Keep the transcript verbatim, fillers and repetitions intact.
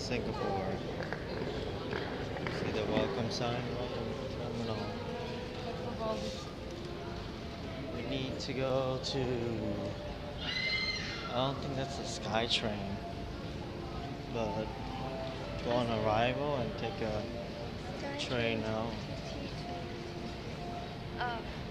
Singapore. See the welcome sign, welcome terminal. We need to go to, I don't think that's the SkyTrain, but go on arrival and take a train now. Uh,